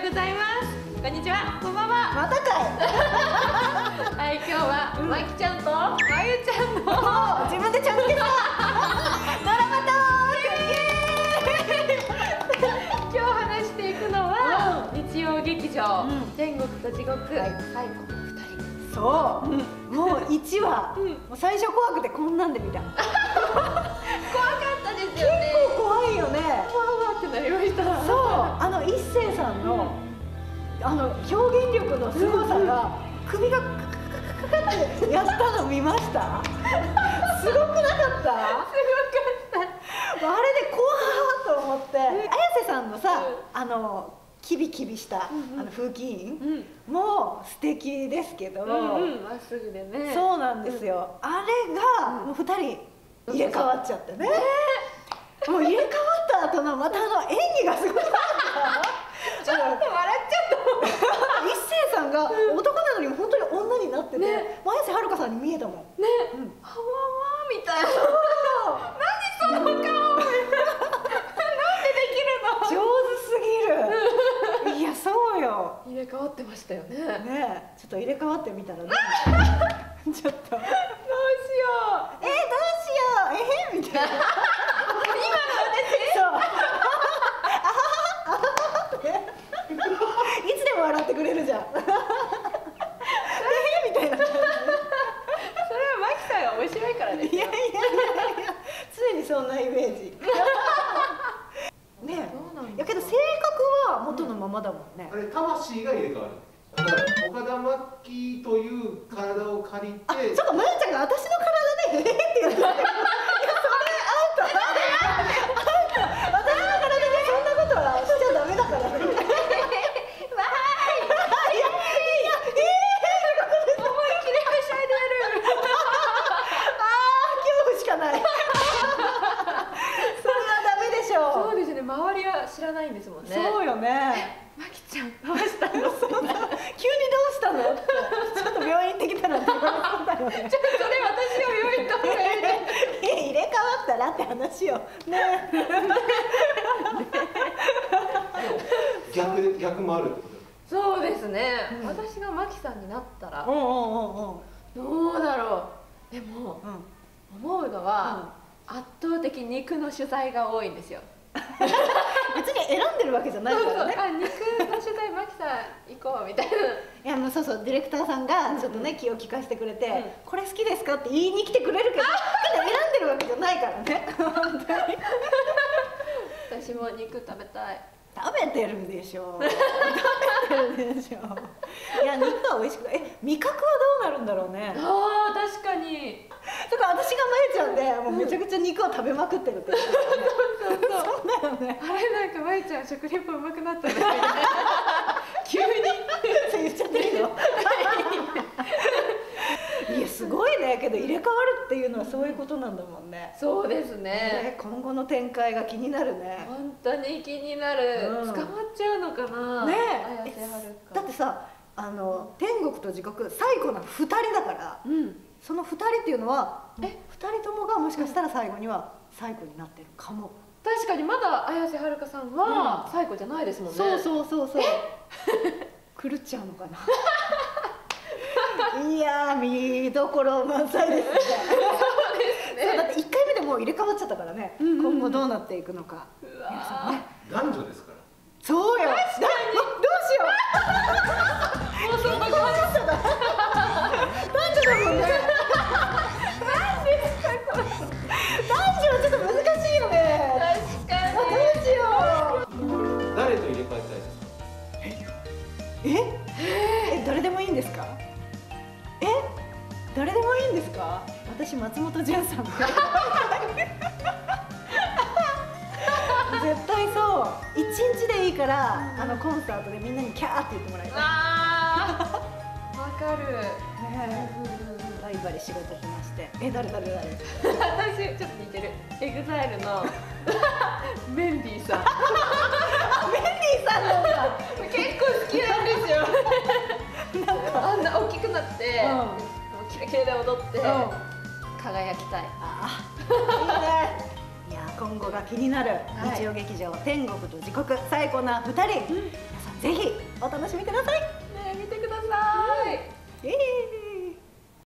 ございます。こんにちは、こんばんは。 またかい。 はい、今日はまきちゃんとまゆちゃんの自分でちゃんとドラマトーク。 今日話していくのは日曜劇場天国と地獄最後の2人。 そう、もう1話、もう最初怖くてこんなんで見た。 怖かったですよね。 結構怖いよね。 わーってなりました。 そう、一星さんの表現力のすごさが首がカカカカカってやったの見ました？すごくなかった？ すごかった。 あれで怖ーと思って、綾瀬さんのさ、キビキビした風紀委員も素敵ですけど、 まっすぐでね。 そうなんですよ。あれがもう2人入れ替わっちゃってね。もう入れ替わった後のまた演技がすごかった。 ちょっと笑っちゃった。 一星さんが男なのに本当に女になってて、綾瀬はるかさんに見えたもん。 ね、はわわみたいな。何その顔。なんでできるの。 上手すぎる。いや、そうよ。 入れ替わってましたよね。 ね、ちょっと入れ替わってみたらね。ちょっと。どうしよう。どうしよう。みたいな。 今の私。 そう。いつでも笑ってくれるじゃん。みたいな。 それはマキさんが面白いからですよ。 いや、常にそんなイメージ。ねえ。やけど性格は元のままだもんね。 あれ魂が入れ替わる。だから岡田真希という体を借りて。 あ、そうか、まゆちゃんが私の体でって言ってた。いや、それアウト。アウト。私の体でそんなことはしちゃダメだからね。 周りは知らないんですもんね。 そうよね。 まきちゃんどうしたの？ 急にどうしたのってちょっと病院行ってきたらって言われたよね。 ちょっとそれ私が病院行った方がいいね。 入れ替わったらって話よね。 逆もあるってこと。 そうですね。私がまきさんになったらどうだろう。でも思うのは圧倒的肉の取材が多いんですよ。 別に選んでるわけじゃないからね。 あ、肉の取材マキさん行こうみたいな。いや、もうそうそう、ディレクターさんがちょっとね気を利かせてくれて、これ好きですかって言いに来てくれるけど、ただ選んでるわけじゃないからね。本当に。 私も肉食べたい。 食べてるでしょ。食べてるでしょ。いや、肉は美味しくない。味覚はどうなるんだろうね。 ああ、確かに。 とか、私がまゆちゃんでもうめちゃくちゃ肉を食べまくってるって言ってたよね。そうだよね。 あれ、なんかまゆちゃん食リポうまくなったね。急にそう言っちゃってるよ。いや、すごいね。けど入れ替わるっていうのはそういうことなんだもんね。 そうですね。 今後の展開が気になるね。 本当に気になる。捕まっちゃうのかな。 ね綾瀬はるか。 だってさ、天国と地獄最後の2人だから、その2人っていうのは2人ともがもしかしたら最後には最後になってるかも。 確かにまだ綾瀬はるかさんは最後じゃないですもんね。 そうそうそうそう。狂っちゃうのかな。いやー、見どころ満載ですね。そうですね。だって1回目でもう入れ替わっちゃったからね。今後どうなっていくのか。皆さんね。 男女ですから。 そうよ。どうしよう。もうそんな感じだ。男女だもんね。何ですかこれ。男女はちょっと難しいよね。 確かに。 どうしよう。 誰と入れ替えたいですか。 誰でもいいんですか。誰でもいいんですか。私松本潤さん。絶対そう。一日でいいからコンサートでみんなにキャーって言ってもらいたい。 わかる。 バリバリ仕事しまして。誰私ちょっと似てる。EXILE のメンディーさん。 メンディーさんなんだ。 結構好きなんですよ。あんな大きくなってキラキラで踊って輝きたい。 いいね。いや、今後が気になる日曜劇場天国と地獄最高な2人、皆さんぜひお楽しみください。